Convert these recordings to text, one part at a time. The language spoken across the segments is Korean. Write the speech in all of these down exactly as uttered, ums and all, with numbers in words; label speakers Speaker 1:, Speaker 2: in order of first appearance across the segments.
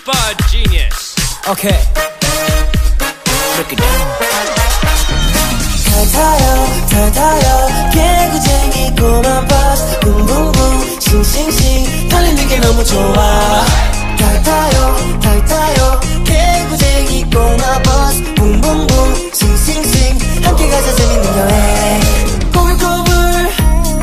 Speaker 1: super genius.
Speaker 2: Okay. Break it down.
Speaker 3: 달타요 달타요 개구쟁이 꼬마 버스 붕붕붕 싱싱싱 달리는 게 너무 좋아. 달타요 달타요 개구쟁이 꼬마 버스 붕붕붕 싱싱싱 함께 가자 재밌는 여행. 꼬불꼬불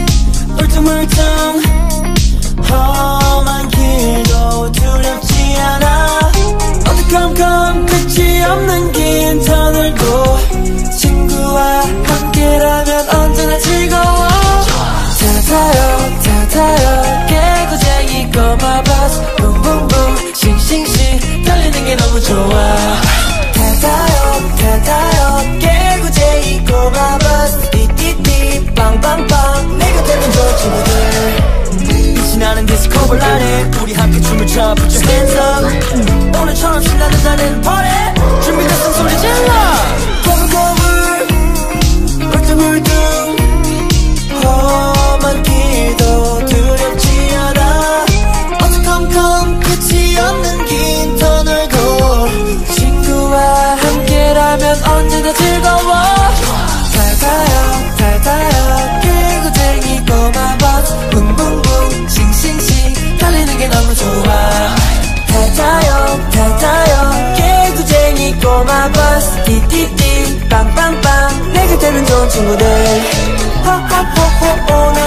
Speaker 3: 울퉁불퉁 험한 길도 두렵지 않아. 어두컴컴 끝이 없는 긴 터널도 친구와 함께라면 언제나 즐거워. 달타요 달타요 개구쟁이 꼬마 버스 붕붕붕 싱싱싱 달리는 게 너무 좋아. 달타요 달타요 개구쟁이 꼬마 버스 띠띠띠 빵빵빵 내 곁에는 좋은 친구들. 빛이 나는 디스코볼 아래 우리 함께 춤을 춰 Put your hands up. 오늘처럼 신나는 날에는 party 준비됐으면 소리 질러. 꼬불꼬불 울퉁불퉁 험한 길도 두렵지 않아. 어두컴컴 끝이 없는 긴 터널도 친구와 함께라면 언제나 즐거워. 달타요 달타요 개구쟁이 꼬마 버스 붕붕붕 싱싱싱 달리는 게 너무 좋아. 달타요 달타요 개구쟁이 꼬마 버스 띠띠띠 빵빵빵 내 곁에는 좋은 친구들. 호호호호